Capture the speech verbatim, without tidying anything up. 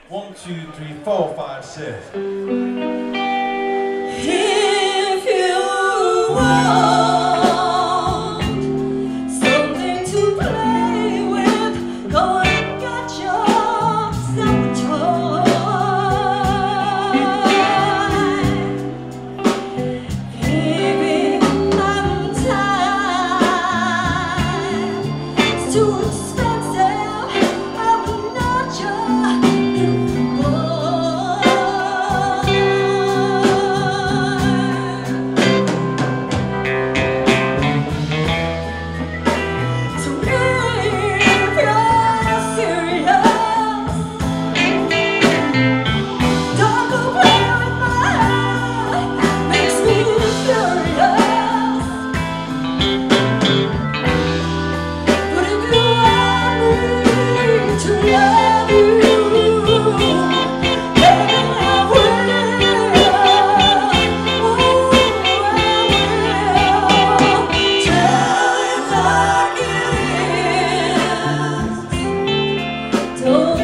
One, two, three, four, five, six. If you want something to play with, go and get yourself a toy. Baby, I'm tired. It's too expensive. I'm not your little boy. So if you're serious, don't go play with my head. Makes me furious. But if you want me to love you, then I will. Oh, I will. Tell it like it is. Don't